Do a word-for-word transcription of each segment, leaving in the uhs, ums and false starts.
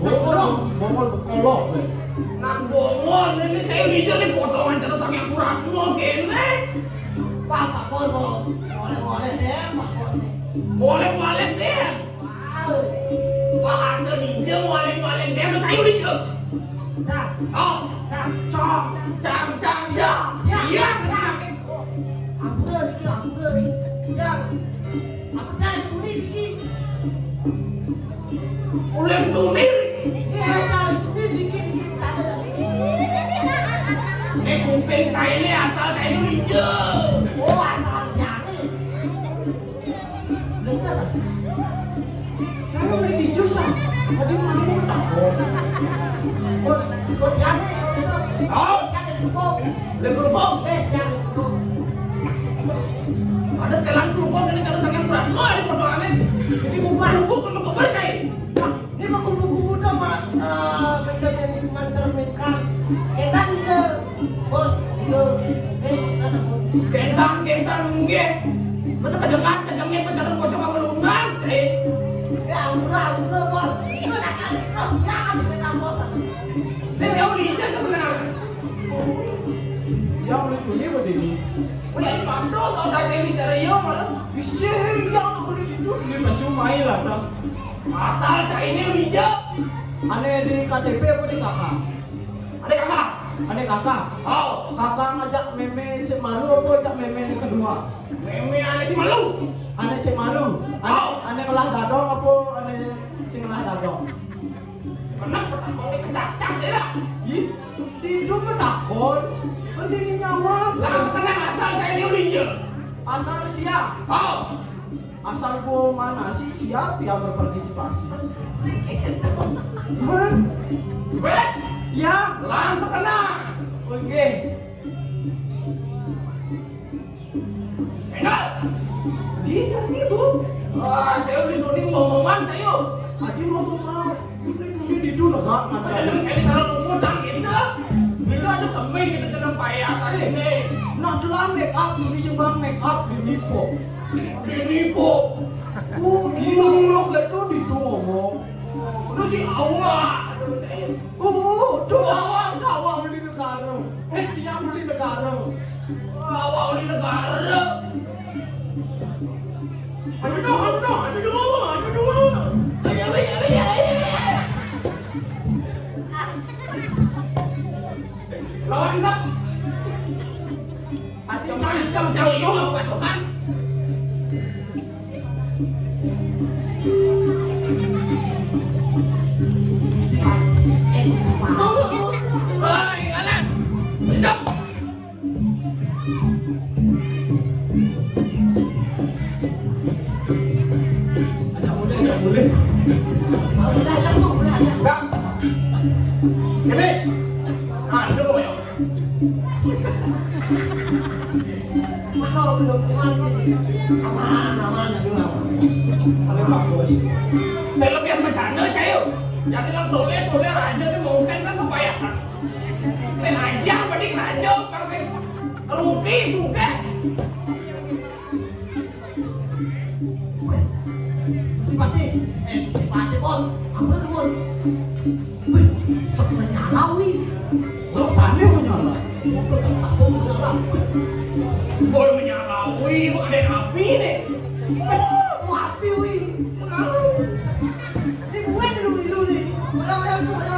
Bongol, bongol kolok. Nang bongol ini saya hijau nih potongan cara sang yang surat mau kene. Pak Pak Bono, boleh-boleh deh Pak Bono. Boleh-boleh deh. Wah hasil hijau boleh-boleh deh lo saya hijau. Cak, Oh, cak, cok, cam cam cam. Iya, kenapa? ampun dikit, ampun. Ya, aku cari kuning dikit. Oleh tunir. Iya, cari kuning dikit, dikit. Ini kuping saya ini asal saya itu hijau. Oh, asal jari. Dengar. Saya beli di jus ah. Tadi mau takut. Kok, kok jari? Oh, Jari dukung. lebih bom. Eh, jari dukung. Ada setelan kerupuk ini cara sang yang surat. Oh, ini potongannya. Ini bukan kerupuk kalau kau percaya. Ini mah kubu-kubu dong, Pak. Eh, kejadian mencerminkan. Enak ke, bos. Ke, eh, mana bos? Kentang, kentang mungkin. Masa kedengar, kejamnya pecahan pocong apa lungan, cek. Ya, udah, udah, bos. Itu nak cari terus, jangan dikena bos. Ini jauh lidah sebenarnya. Yang beli begini. Udah pantau saudara Dewi Serio malah. Bisa yang beli di jus di masuk main lah. Dah. Asal cah ini hijau. Aneh di K T P apa di kakak? Ada kakak. Aneh kakak. Oh, Kakak ngajak meme si malu apa ngajak meme yang kedua? meme aneh si malu. Aneh si malu. Aneh, aneh ngelah dadong apa aneh si ngelah dadong? Pernah pertama kali kecacak sih lah. Ih, di itu menakon. Pendiri nyawa. Langsung kena asal cah ini hijau. Asal dia. Oh, Asal gua mana sih siap yang berpartisipasi. Men, weh, ya, langsung kena. oke. Enggak. Bisa itu. Wah, saya udah doni mau ngomongan saya. Adi mau mau. Ini ini di dulu enggak Ada ada. yang kayak kalau ngomong gitu. Itu ada semai kita jangan payah saja ini. Nah, telah make up ini sebang make up di Nipo. Dinipu. Oh, gila lo itu di itu ngomong. Lu si awak. Oh, tuh awak awak beli negara. Eh, dia beli negara. Awak di negara. Ayo dong, ayo dong, ayo dong, ayo dong. Ayo, ayo, ayo, ayo. Lawan tak? Macam-macam cari juga pasukan. Oi, anak. Hidup. Ada boleh, enggak boleh. Udah, udah, mau, udah, udah. Enggak. Ini. Ah, itu kau ya. Mana belum kuman sih? Aman, aman, aduh, aman. Ada bagus. Film yang bercanda, cayo. Jadi lo doler-doler aja nih mau kan kan kepayasan. Saya aja, mending aja, pasti rupi juga. Sipati, eh, sipati bos, ampun bos. Wih, cek menyala wih. Lo sana menyala. Motor tak satu menyala. Boy menyalaui, kok ada yang api nih. Oh, api wih. Ini gue dulu dulu nih. Ayo, ayo, ayo.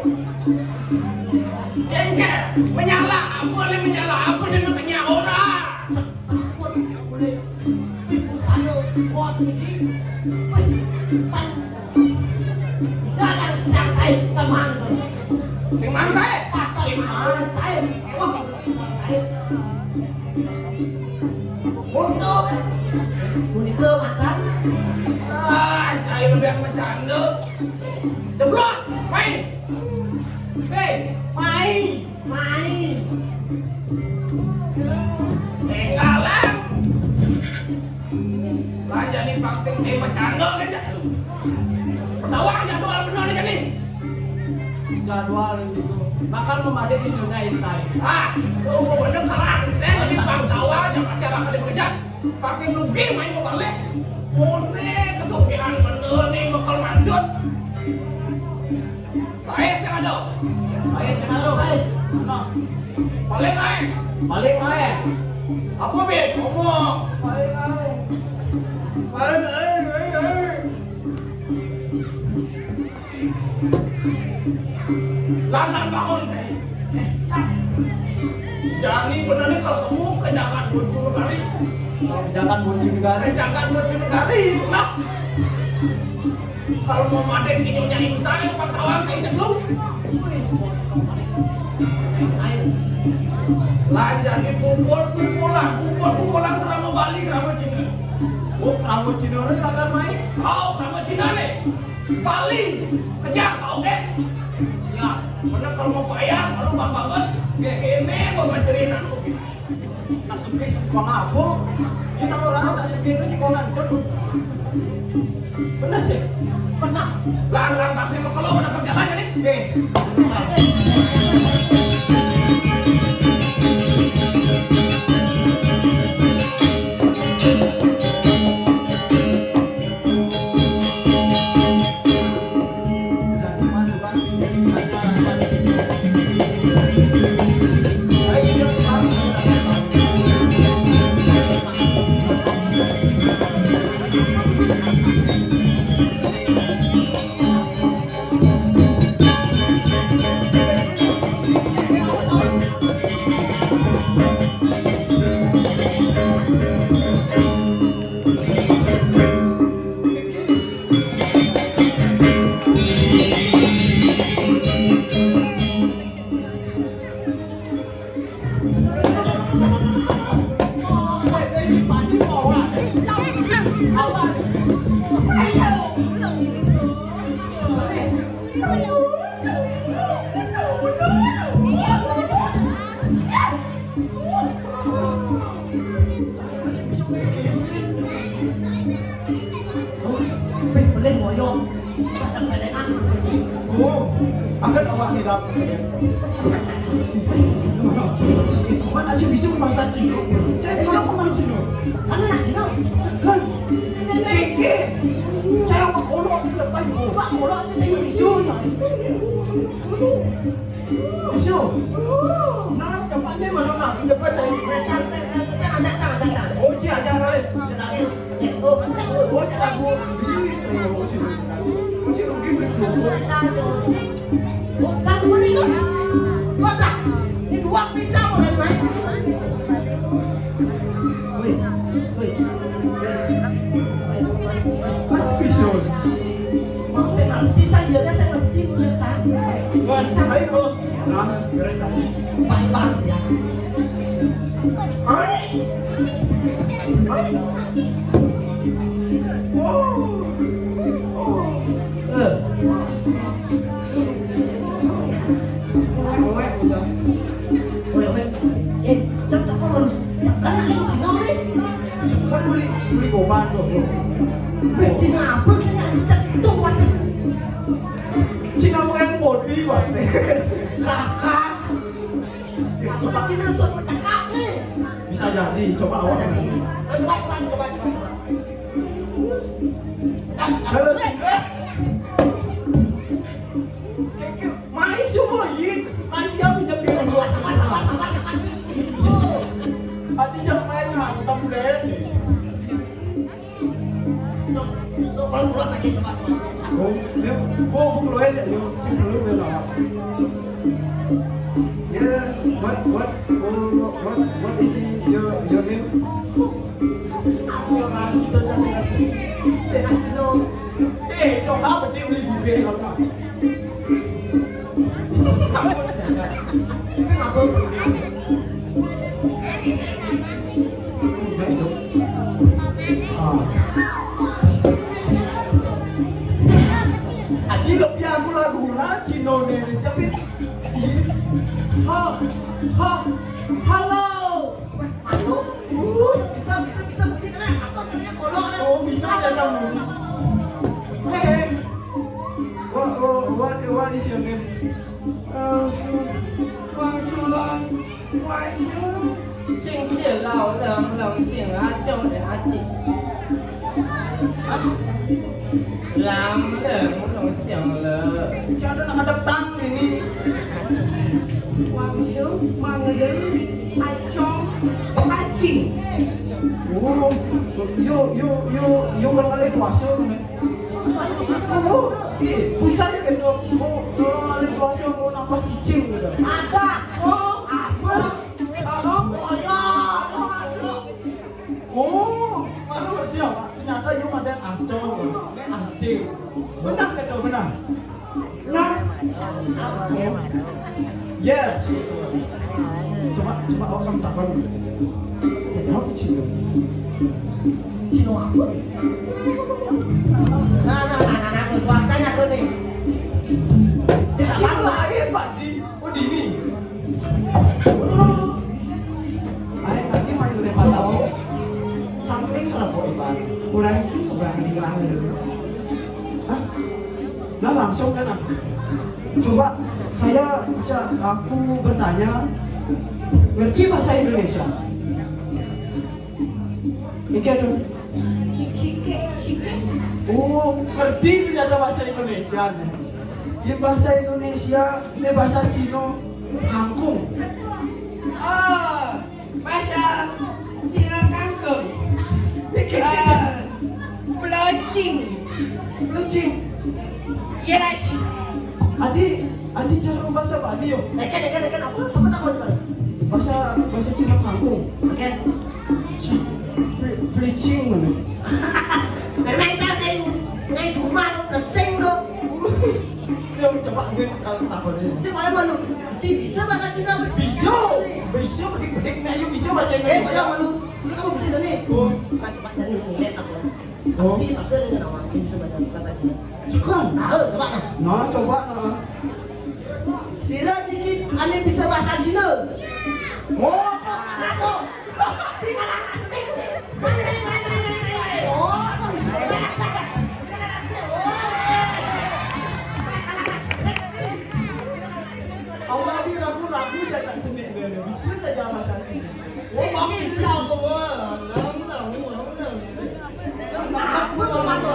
Kengker, menyala, apa nih menyala, apa nih namanya orang. Sakut, boleh. Ibu saya bos ini. Wih, pan. Jangan sedang saya teman itu. Sing man saya, Patah mana saya? Wah, saya. Untuk Bunike makan. ah, cair lebih yang bercanda. Jeblos, main. Hei, Main, main. eh salah. Lah jadi vaksin eh bercanda kan ya. Pertawa jadwal benar nih kan nih. Jadwal itu. Bakal memadai di dunia ini. Ah, lu mau bener salah. Saya lebih pertawa aja masyarakat di pekerjaan. Vaksin rugi main mau balik. Mone kesupihan bener nih bakal masuk. Saya sekarang ada. Saya senado kai. Ano? Paling lain. Paling lain. Apa bet? Ngomong. Paling lain. Paling lain. Lan-lan bangun saya. Jadi benar nih kalau kamu kejangan bocor kali. Jangan muncul negara. Kejangan bocor kali. Nah. Kalau mau madeng videonya Intan yang pantauan saya injek lu. Lah jadi kumpul kumpulan, kumpul kumpulan kerama Bali kerama Cina. Oh, kerama Cina ini akan main. Oh, kerama Cina nih. Bali, kejar kau ke? Siap. Bener kalau mau bayar, kalau bang bagus, gak keme mau ngajarin nasuki. Nasuki sekolah apa? Kita orang tak sekiru sekolah itu. Benar sih? Pernah. Lang-lang pasti mau kalau udah kerja aja nih. Oke. Akan awak ni dah. Mana sih bisa bahasa Cina? Saya bisa bahasa Cina. Mana nak Cina? Kan? Keke. Saya mau kolok di depan. Pak kolok itu saya bisa ya. Bisa. Nah, tempatnya mana nak? Di depan saya. Jangan jangan jangan jangan. Oh, jangan jangan. Oh, jangan. Oh, jangan. Oh, jangan begini. Oh, satu menit. Dua tak? Ini dua pizza boleh main? Woi, woi. Kan bisa. Saya nanti saja, saya nanti punya tak. Macam ayo. Nah, mereka. Pas-pas ya. Hai. Hai. Oh. Oh. Eh. Eh, cepat kau sekarang ini Cina ni. Kan beli beli goban tu. Beli Cina apa kena kita tuan ni? Cina mau yang body buat ni. Kakak. Coba Cina suat bercakap ni. Bisa jadi, coba awak. Coba coba coba coba. Kalau tidak, mai semua ini, mai dia pinjam dia dua. Adi jangan main lah, kita boleh. Kalau pulang sakit tempat. Oh, dia, oh, boleh dia, dia sebelum dia nak. Yeah, what, what, oh, what, what is your your name? Aku orang itu sampai nanti. Dengan Cina. Eh, kau tahu dia beli buku ni kalau tak. Kenapa? Adi lebih aku lagu lah Cino ni, tapi Ha, ha, halo. Halo. Uh, bisa bisa bisa begini kan? Atau namanya kolok kan? oh bisa ada kamu. Hey, what what what what is your name? Uh, Quang Chuan, Quang Chuan. 姓氏老人龙姓阿舅的阿姐，男人龙姓了。 Siapa nak hadap tang? langsung manggil acong acing. Oh, yo yo yo yo orang kali kuasa. Oh, iya, pusatnya kan oh orang kali kuasa mau nambah cicing gitu. Ada. Oh, Apa? oh, Oh ya. Oh, baru dia ternyata yo ada acong, anjing. Benar kan tuh benar. nah, Yes. Coba coba orang takkan. Saya apa cino? Cino apa? Nah, nah, nah, nah, nah, kuasanya tuh nih. Saya tak Apa paham. lagi Pak di? Oh di ini. Ayo nanti main lempar tahu. Samping kenapa Pak? Kurang sih kurang hilang dulu. Hah? Nah langsung kan aku. Coba saya bisa aku bertanya. Ngerti bahasa Indonesia? Iki aduh. cike, cike. Oh, ngerti ternyata bahasa Indonesia. Di bahasa Indonesia, ini bahasa Cina, kangkung. Oh, bahasa Cina kangkung. Ah, Pelocing. Lucing. Yes. Adi, Adi cara bahasa Bali yo. Dekat, dekat, dekat apa? Apa nak buat? Bahasa bahasa Cina kangkung. Dekat. Pelicing mana? Memang saya sing ngay rumah udah ceng dong. Dia coba dia kalau takut dia. Saya malah malu. Ci bisa bahasa Cina? Bisa, bisa bedik-bedik Melayu bisa bahasa Eh, malah Indonesia. malu. Ci kamu bisa nih? Oh, Bukan cuma jadi ngeliat aku. Oh. Pasti pasti dengan nama bisa baca bahasa Cina. suka. Nah, eh, coba. Nah, coba nah. Sira dikit, aneh bisa bahasa Cina. Oh, Aku. Cina lah. Oh, Allah di ragu-ragu jangan jenik dia. Bisa saja bahasa Indonesia. Oh, Ini maaf. tahu. Aku tuh malu.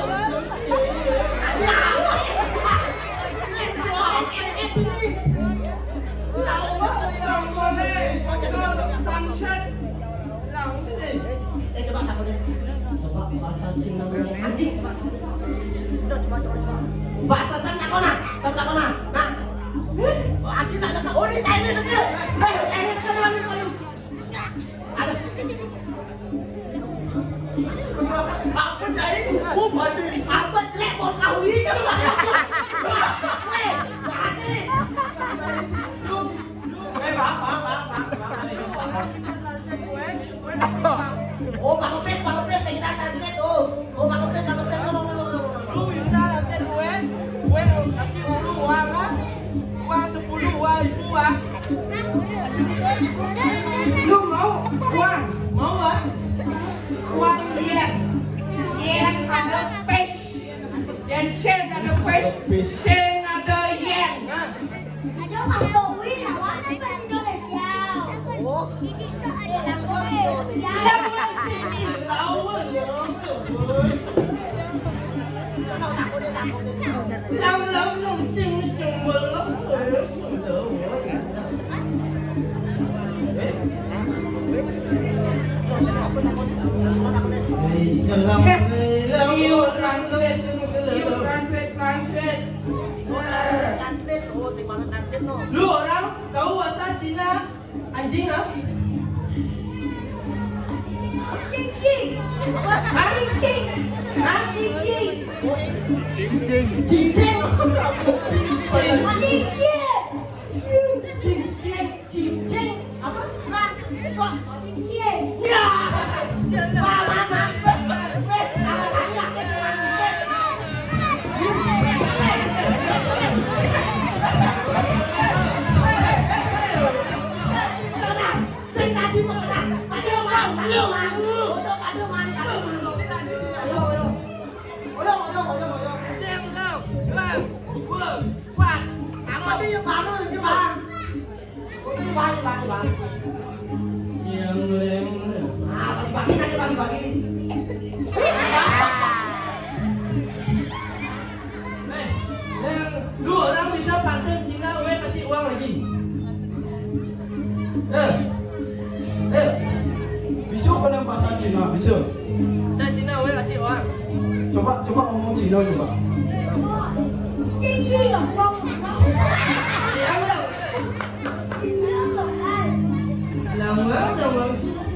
Eh, coba aku deh. Coba bahasa Cina anjing coba. Coba coba coba coba. Bahasa Cina kau nak? Coba kau nak? Nah. Oh, anjing tak ada. Oh, ini saya ni saja. Eh, saya ni saja mana mana. Ada. Apa jadi? Oh, mandi. Apa jelek mau kau ini? Weh, jangan ni. Eh, maaf, maaf, maaf, maaf. Oh, Pak Kopes, Pak Kopes, saya kita translate. Oh, oh, Pak Kopes, Pak Kopes. No, no, no, no. Lu bisa ngasih gue, gue kasih ulu uang ah, uang sepuluh uang ribu ah. Lu mau uang? Mau ah? Uang yen, yen ada pes, dan sen ada pes, sen ada yen. Ada Pak Bowie lawan Indonesia. Oh, Yang masih lawan lâu lâu nông sinh sinh mơ lắm rồi sinh đỡ yêu translate yêu translate translate translate. Oh, saya banget translate no. lu orang tahu bahasa Cina anjing ah Cincin. anjing anjing Cincin. Cincin. Cincin. Cincin. Apa? Nah, kok Cincin. ya mama mama. Weh, anak-anak. Sing tadi mengenang. Ayo, mau, ayo, mau. Ayo, ayo, man, ayo, man. Ayo, ayo. Ayo, ayo, ayo, ayo. xem đâu vâng vâng quạt Apa dia bangun, dia bang. Dia bang, bang, bang. yang lem Ah, bagi-bagi nanti bagi-bagi. lu orang bisa pakai Cina gue kasih uang lagi Sir? Saya Cina, weh kasih orang. Coba coba ngomong Cina coba. 星星有风， Yang dah. Lama dah orang sisi.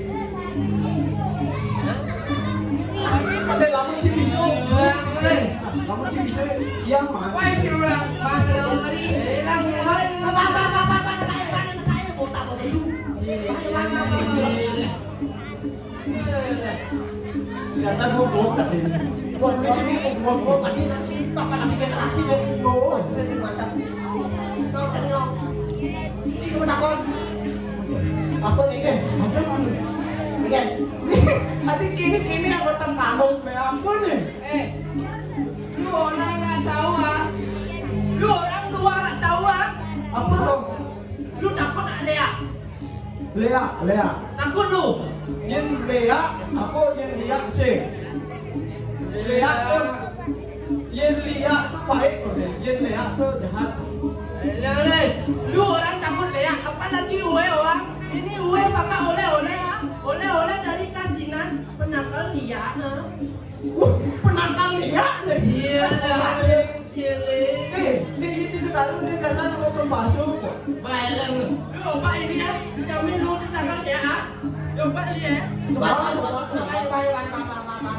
Ada lama sih bisa. Lama. Lama sih bisa. Yang mana? Wah, si orang Bangladesh. Eh, lama. Apa apa apa apa apa kayak kayak kayak botak botak itu. Kelihatan gua botak ini. Buat di sini buat buat tadi nanti kapan nanti generasi kan. Oh, ini mantap. Kau tadi lo. Si kamu takon. Apa ini? Apa kamu? Ini. Tadi kini kini aku tentang ampun nih. Eh, lu orang nggak tahu ah? Lu orang dua nggak tahu ah? Apa dong? Lu takut nggak Lea? Lea, Lea. Takut lu? Yang Lea, aku yang lihat sih. Lea tuh, yang lihat tuh baik kok deh. Yang Lea tuh jahat. Lele, lu orang takut Lea? Apalagi gue orang? Ini gue pakai oleh-oleh ah? Oleh-oleh dari kajinan penangkal Lea nah. Wah, penangkal Lea deh. Iya lah, Cile. Eh, di ini taruh di kasar motor basuh kok. Baiklah, lu coba ini ya, dijamin lu ditangkal Lea ah? Coba lihat. Coba coba coba coba coba coba coba.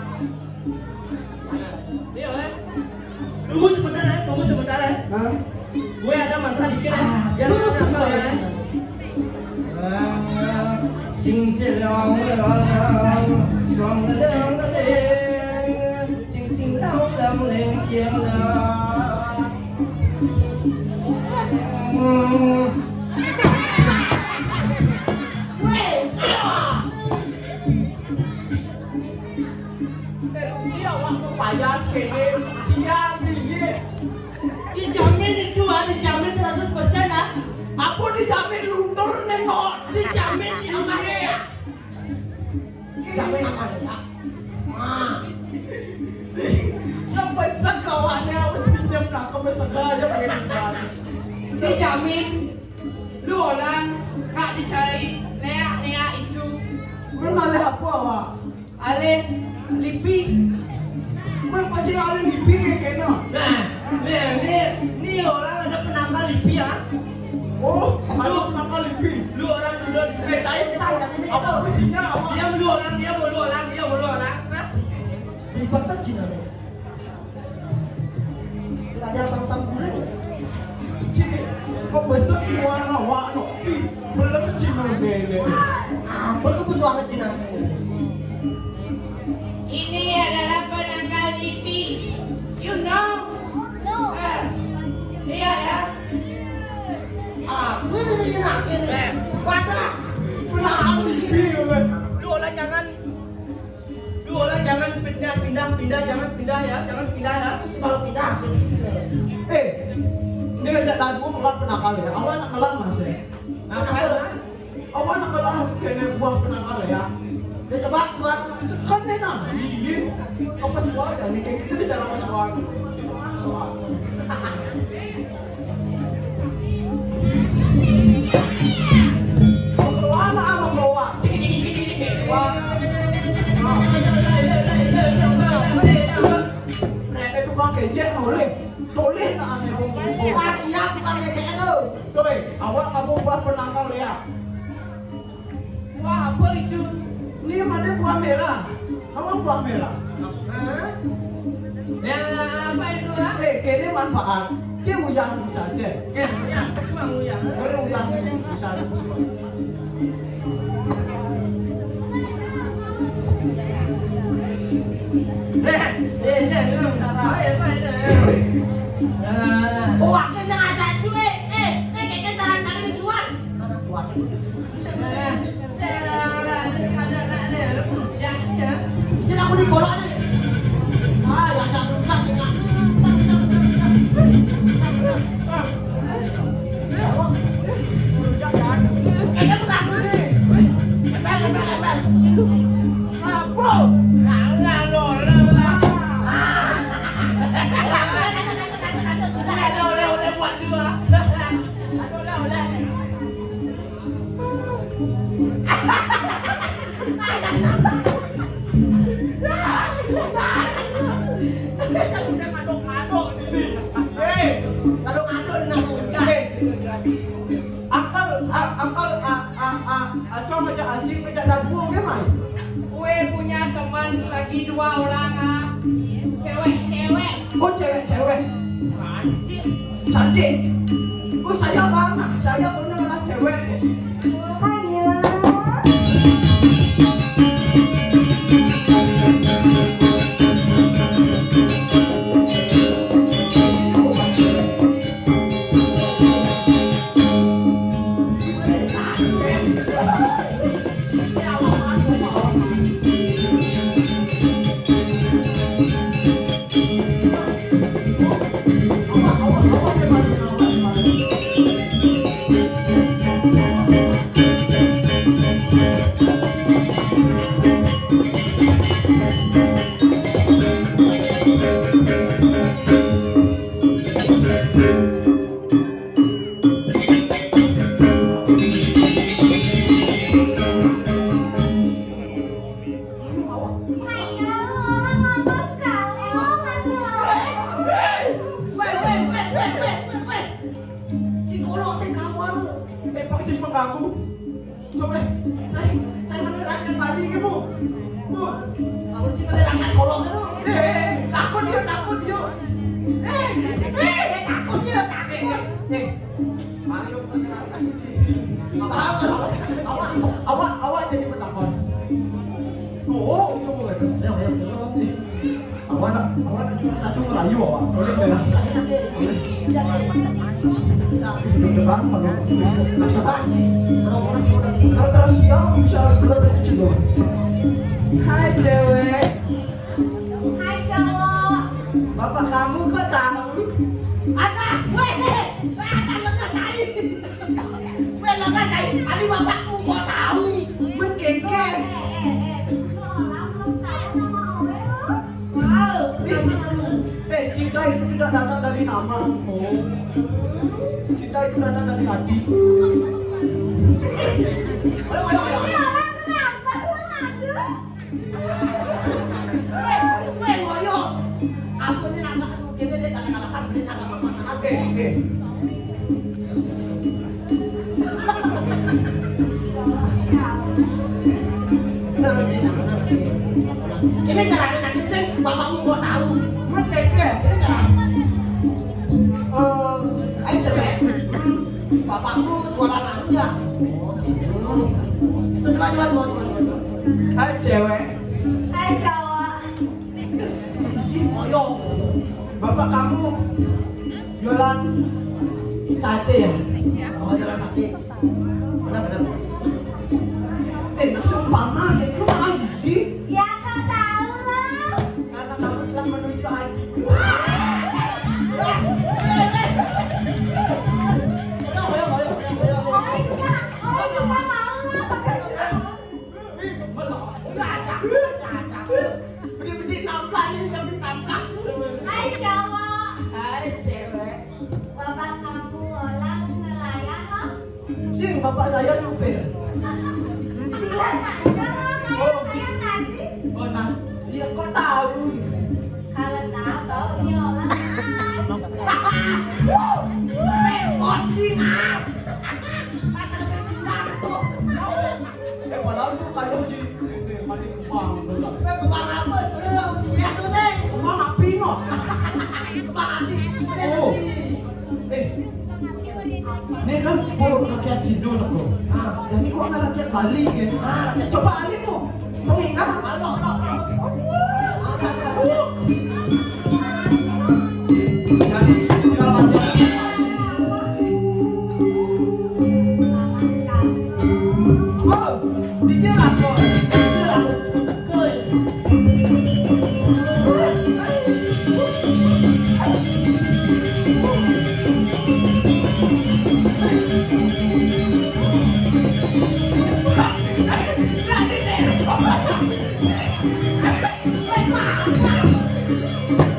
Iya, eh. Tunggu sebentar ya, tunggu sebentar ya. Hah? Gue ada mantra dikit ya. Biar lu nakal ya. Sing sing long long long long leng sing sing long long leng xiang long. Dia waktu payah sekali, siap dia. Dijamin itu ah, dijamin seratus persen ah. Aku dijamin luntur nengok. Dijamin diamannya ya. Jamin apa ya? Ah. Sampai sekawannya aku pinjam nak sengaja pengen balik. Dijamin lu orang nggak dicari Lea Lea itu. Mana leh apa awak? Ale Lipi. Mana pasti ada di pinggir kena. Nah, ini ini orang ada penambah Lipi ya. Oh, ada penangkal lebih. Lu orang duduk Eh, saya saya ini apa isinya awak? dia mau orang dia mau orang dia mau orang. Hah? Lipat saja nanti. Tidak ada tentang bulan. Cini, kok besar iwan awak no? Belum cina bele. Apa tuh suara Cina? Ini adalah penangkal Lipi. You know? No. Eh, lihat ya. Ah, ini ini nak ini. Wadah. Penangkal lebih le. Lu orang jangan lu orang jangan pindah pindah pindah jangan pindah ya jangan pindah ya. Kalau pindah begini. Eh, dia ajak lagu melak penangkal ya. Awak nak melak mas ya? Ngapain lah? Awak nak melak kena buah penangkal ya? Dia coba suara. Kan dia nak. Iya. Apa suara ya? Ni kita dia cara masuk suara. Suara. Keluar nak apa keluar? Cik cik cik cik cik. Keluar. Mereka tukang kejek boleh. Boleh tak ane ngomong. Wah, dia bukan ngecek tu. Doi, awak kamu buah penangkal ya? Wah, apa itu? Ini mana buah merah? Awak buah merah? Hah? Yang apa itu ah? Eh, kini manfaat. Cik uyang saja. Eh, ya, cuma nguyang. Kalau uyang bisa. Eh, eh, eh, lu cara apa itu? Ah. Oh, aku sengaja cuy. Eh, eh, kayak cara cara dijual. Anak buat. Jadi aku di kolak ni. Ah, yang tak buka tengah. Eh, dia buka dulu ni. Bel, bel, bel. Apa? Akal, akal, acong aja anjing aja dagu gimana? Gue punya teman lagi dua orang ah. Cewek-cewek. Oh cewek-cewek. Anjing. Cantik. Oh saya mana? Saya punya anak cewek. Aku, coba, saya, saya menerangkan balik ke bu, bu, Kamu sih menerangkan kolong itu. eh, takut dia, takut dia, eh, eh, takut dia, takut, eh, Mario menerangkan Apa awak awak, awak jadi penakut, oh, coba, Ayo, ayo, ayo. awak nak, awak nak cuma satu Melayu awak, boleh tidak? Depan, kalau kalau terus dia bisa berada di situ. Hai cewek, Hai cowok. bapak kamu kok tahu? Ada, weh, weh, ada lengan tadi. Weh, lengan tadi, tadi bapakmu kok tahu? Menkeke. Eh, eh, eh. Lu orang belum tahu nama Owe lu? Wow, Eh, cinta itu tidak datang dari nama. Oh, cinta itu datang dari hati. ayo, ayo, ayo. Ini orang kenapa lu ngadu? Weh, weh, ngoyo. Aku ini nak kita dia kalah-kalahan beli agak berpasangan. Eh, eh. Ini caranya nanti sih bapakmu kok tahu? Menkeke. Ini cara. Eh, ayo cewek. Bapakmu jualan aku ya. Oh, gitu. Coba, coba, coba, coba. Hai cewek, Hai cowok. Ngoyo. bapak kamu jualan sate ya? Oh, jalan sakit. Benar, benar. Eh, sumpah itu lagi. Ya kau tahu lah. Karena kamu telah manusia lagi. Owe juga, Owe juga mau lah pakai Hai cowok. Hai cewek. Bapak kamu orang nelayan loh. Sing bapak saya supir. Bilang aja lah kayak saya tadi. Oh nah, dia kok tahu? Kalau tahu tahu dia orang. Eh padahal tuh kayak uji ini mandi kembang bener. Kembang apa? Sudah ujian tuh, Neng. Kembang api no. Kembang api. Oh. Eh. Ini kan polo rakyat Indo nak bro. Ah, yang ini kok nggak rakyat Bali gitu. Ah, rakyat coba ini mu. Mengingat Halo, halo. jadi kalau ada oh, dijelas kok. Halo.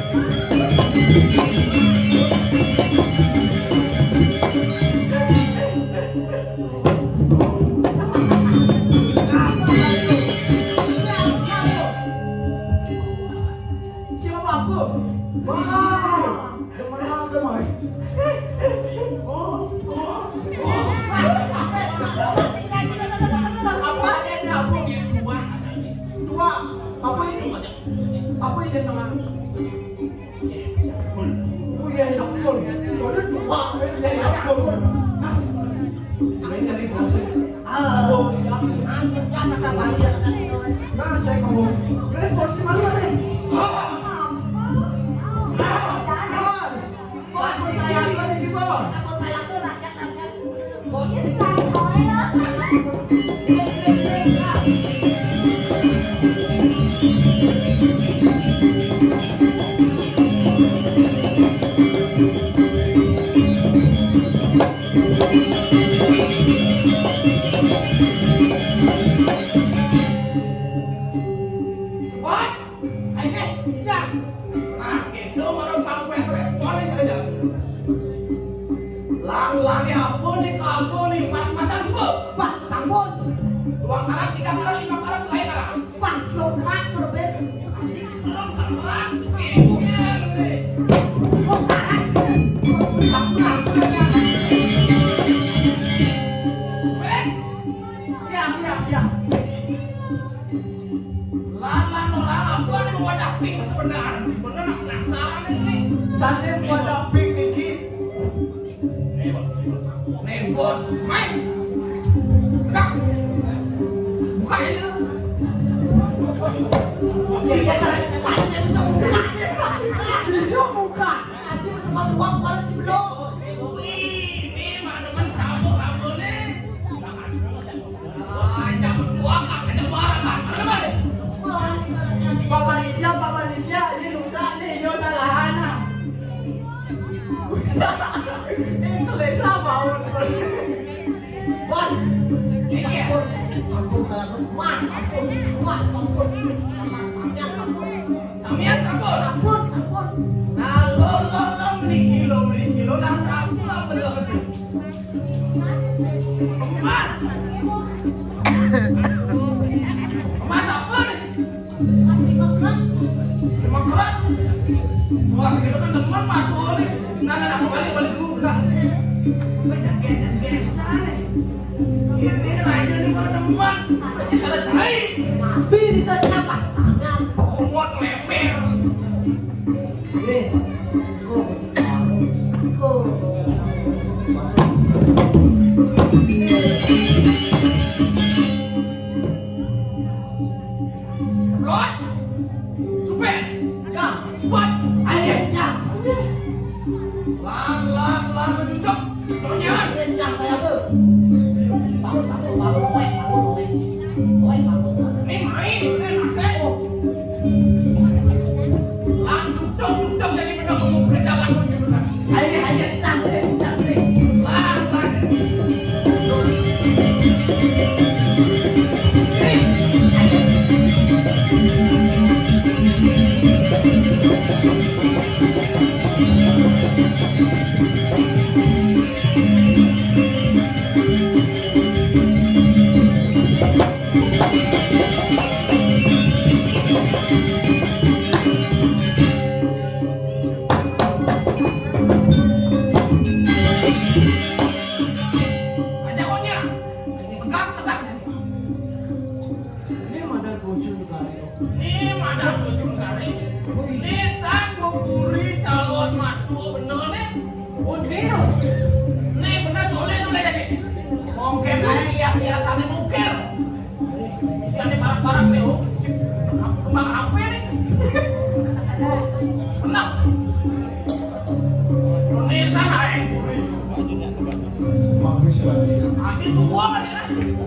ini dari bos. Ah, Bos, aku siapa kabar dia tadi tuh? nah saya kamu. Kalian bos di mana nih? Bos, bos saya lagi bos. Aku saya tuh rakyat rakyat. Bos, Lang-lang apa nih kamu nih mas-masan bu? Pak, sambut. Uang karat tiga karat lima karat selain karat. Pak, lo kerak berbeda. Belum karat. Gila nih. Oh, kerak. Kamu namanya. Ya ya ya. Lang-lang orang apa nih wadah pink sebenarnya? Bener nak penasaran ini. saya pada ping Niki. Nih bos, main. Enggak. Buka ini. Ya, ya, cara buka aja bisa buka. Bisa buka. Aji bisa mau uang kalau sih belum. Wih, ini mana teman kamu kamu nih? Ah, jangan buang, jangan marah, mana mana? Papa Lydia, Papa Lydia, ini rusak nih, yo salahana. Ini kelesa mau. Bos, sampun, sampun saya tuh mas, sampun, mas, sampun, sampean sampun, Samian sabun. sampun, sampun. Nah, lo lo lo beli kilo beli kilo dan aku lah betul betul. Emas. Emas apa nih? Mas lima gram, Lima gram. Wah, segitu kan teman matu nih. Nah, nah, aku balik balik dulu dah. Banyak gadget biasa nih. Ini raja nih mana teman? Banyak salah cari. tapi ditanya pasangan. Kumot leper. Eh, kok, kok. Los. Supet. Ya, Buat. ayo, ya. Lan lan lan mencucuk. Tonyan. Ini yang saya tuh. Bangun, bangun, bangun, weh, bangun, weh. Weh, bangun. Ini main, ini nakek. Oh, Lan duduk duduk jadi benda kamu berjalan kunci benar. ayo, ayo, cantik, cantik. Lan lan. Ajak onya. Tegak tegak. Ini mana bocor kali. Ini mana bocor kari? Ini sanggup gurih calon matu bener nih. Udil. Nih bener boleh dulu aja sih. Mungkin aja hias-hiasan ini mungkin. Isiannya barak-barak nih, oh. Kembang apa nih? Benar. Ini sana eh. Bagus banget. Habis semua kan ya.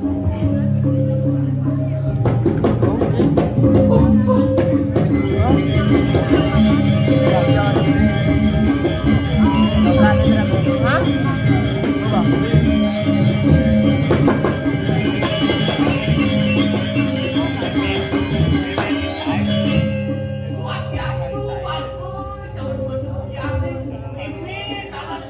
Swastiastu, aduh, calon yang ini calon.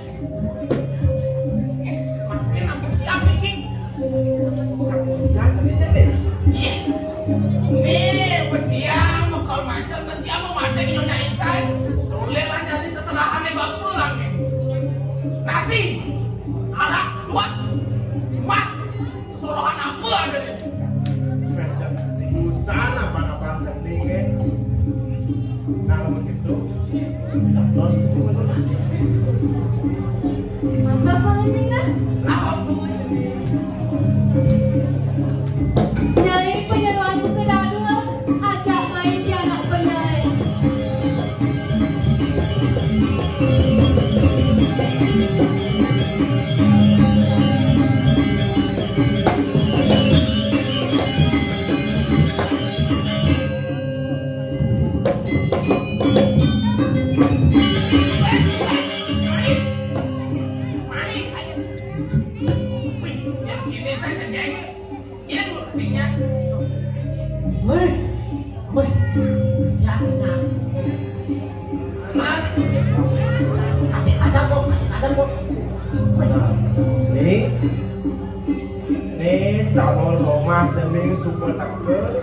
Makin aku siap nih. Jangan sedih deh. Ih, nih berdiam kalau macam masih mau mati di naik kan. Boleh lah jadi seserahan yang bagus pulang nih. Nasi, arak, kuat, emas, suruhan apa ada nih? Macam busana pada bangsa ini. Nah begitu, calon Mantap soalnya nih, Lah, apa ini? mah jening super takut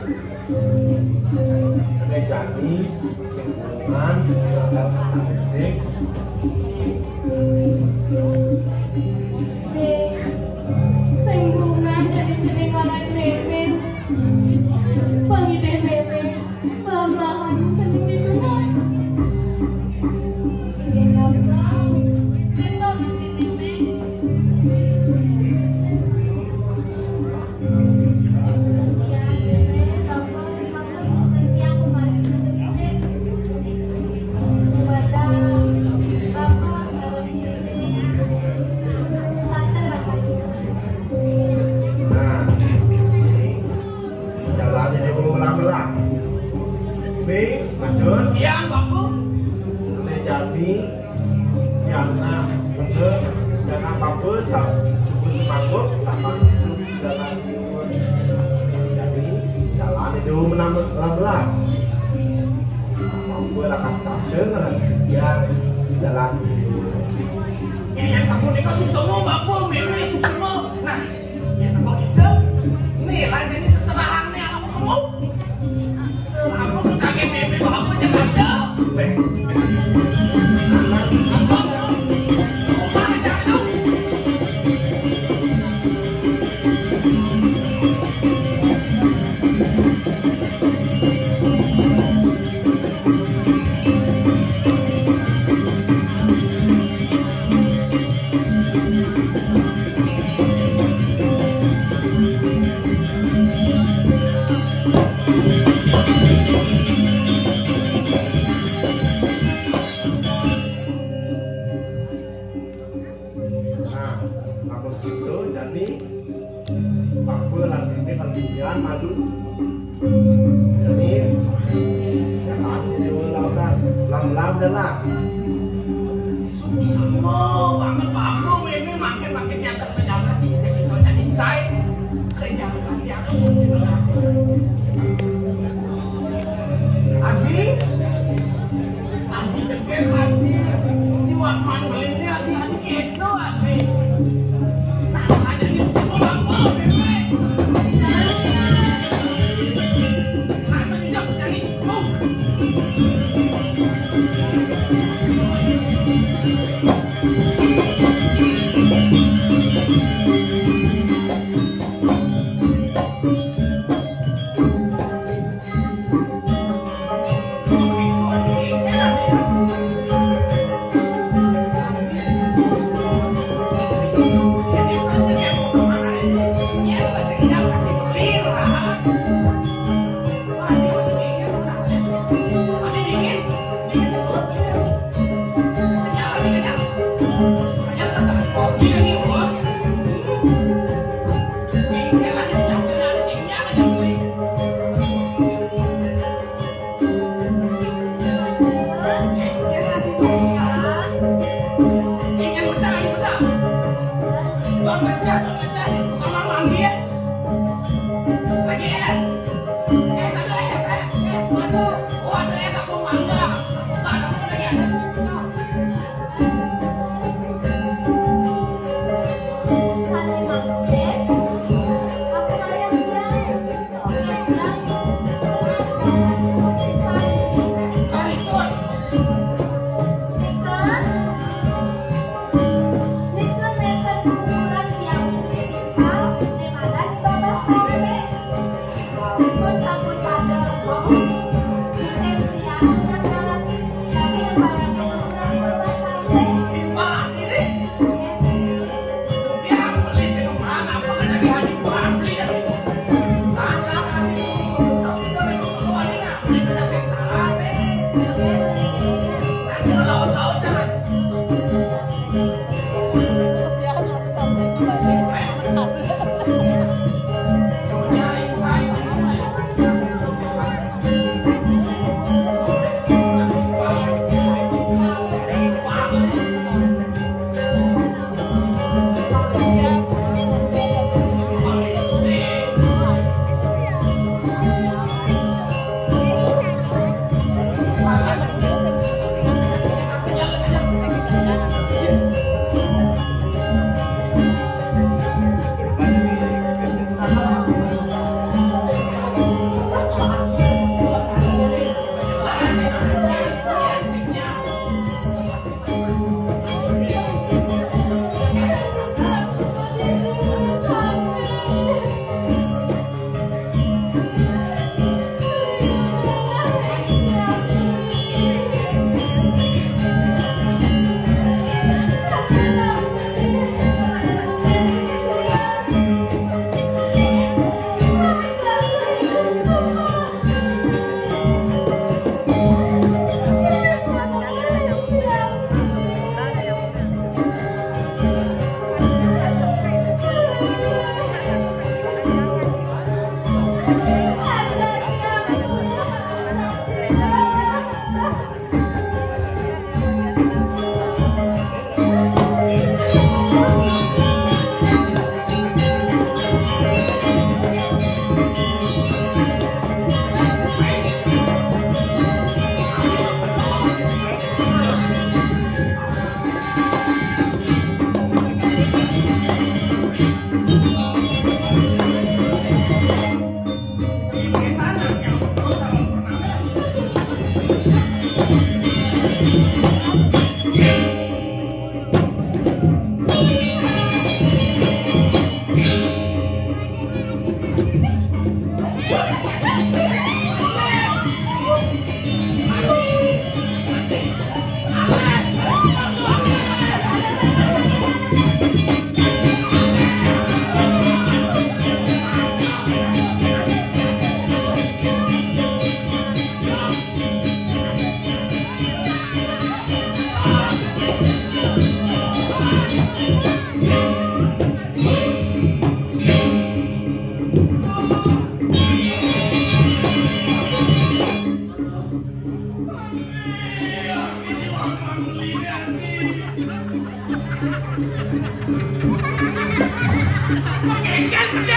ada jadi singgungan dalam politik singgungan jadi jening anak meme pangide meme pelan-pelan jening didungan ini apa kita masih meme Iya, Bapu. Boleh jadi yang bener jangan apa-apa subuh semangkuk lapan jalan jadi jalan itu menang-menang mampu lah kata ngeras yang jalan Ya, yang sampun ini kan susah Bapu, meme susah. Nah, ya kalau gitu, nih lah jadi seserahannya aku kamu. Aku kaget meme Bapu jangan ada. madu jadi jalan jadi ulang lam-lam jalan semua banget Pak Bro ini makin-makin nyata pejabat di kita jadi tay kejalan yang sudah Adi Adi cekek Adi jiwat man belinya Adi Adi gitu Adi nah ada di semua apa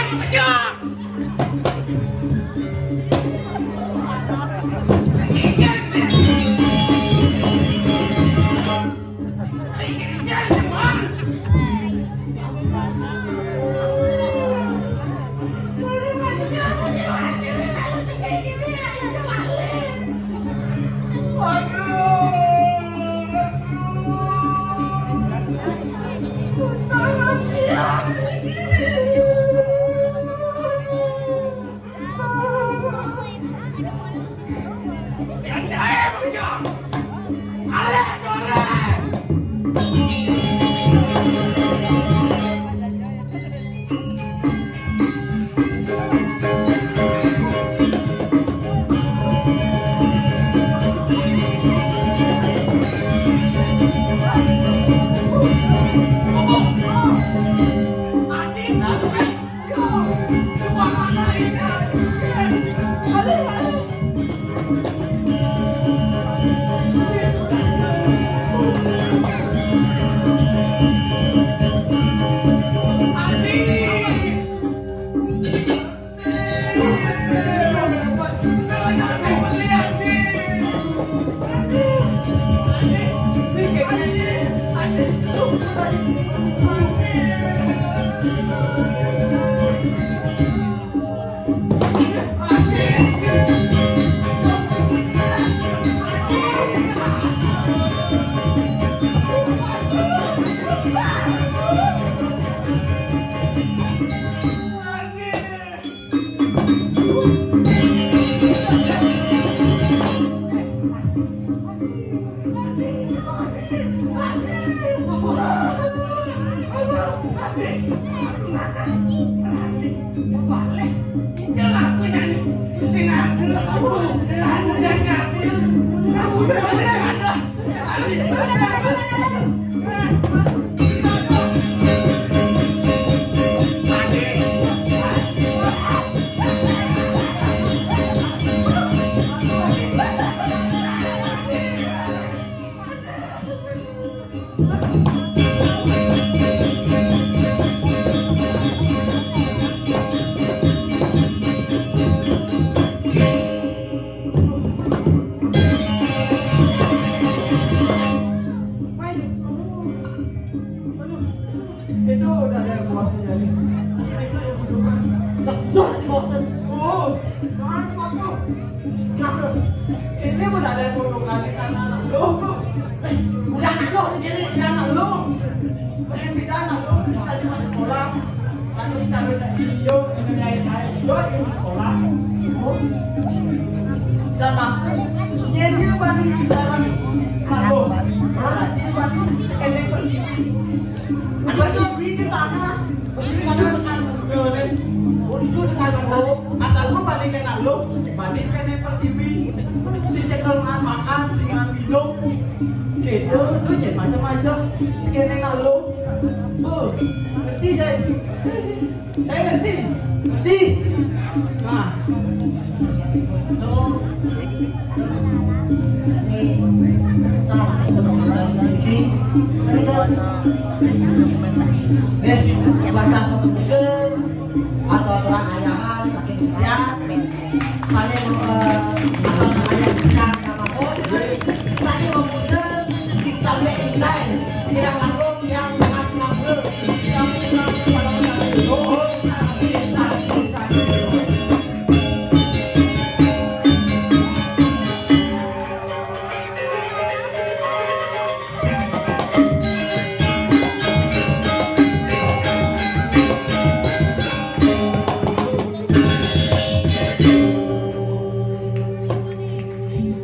Tidak